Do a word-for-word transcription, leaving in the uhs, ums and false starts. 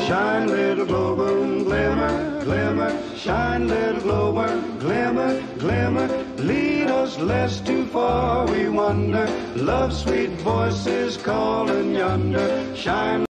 Shine, little glowworm, glimmer, glimmer. Shine, little glowworm, glimmer, glimmer. Lead us lest too far we wander. Love's sweet voices calling yonder. Shine.